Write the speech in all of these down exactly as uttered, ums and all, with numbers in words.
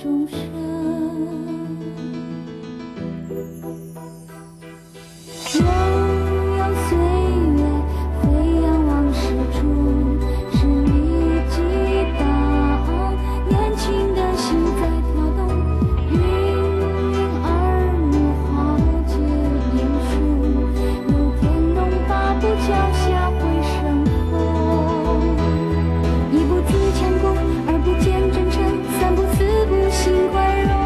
众生。悠悠岁月，飞扬往事中，是你激荡，年轻的心在跳动。芸芸儿女豪杰英雄，有天龙八部脚下会生风。一步自强弓，二步见真诚，三步四步心宽容。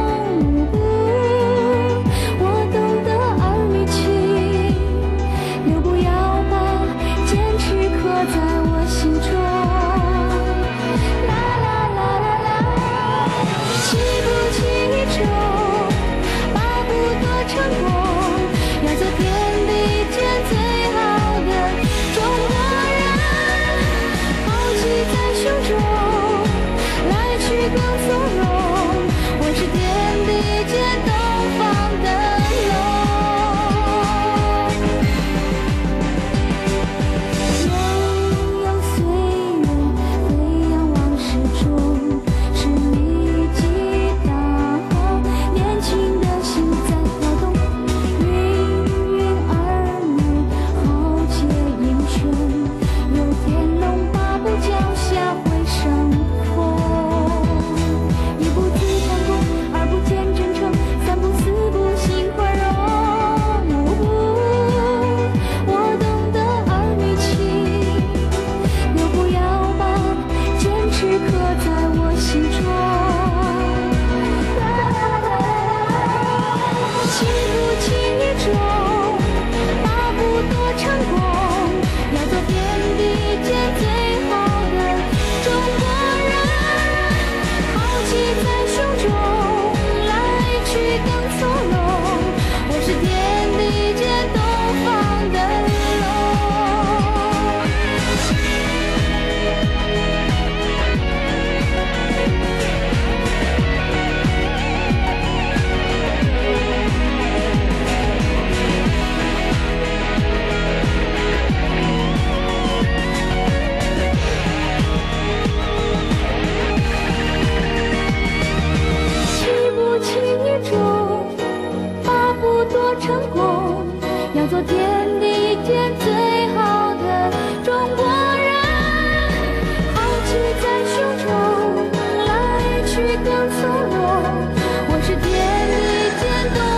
我懂得儿女情，六步要把坚持刻在我心中。啦啦啦啦啦，七步七中，八步多成功，要做天地间最好的中国人。豪气在胸中，来去更从容。我是天地间东方的龙。悠悠岁月，飞扬往事中，是你激荡，年轻的心在跳动。芸芸儿女豪杰英雄，有天龙八部脚下会生风。一步自强弓，二步见真诚，三步四步心宽容。我懂得儿女情，六步要把坚持刻在我心中。七步七中，八步多成功，要做天地间最好的中国人。豪气在胸中，来去更从容。我是天地间东方的龙。七步七中，八步多成功，要做天地间最好的中国人。豪气在胸中，来去更从容。我是天地间东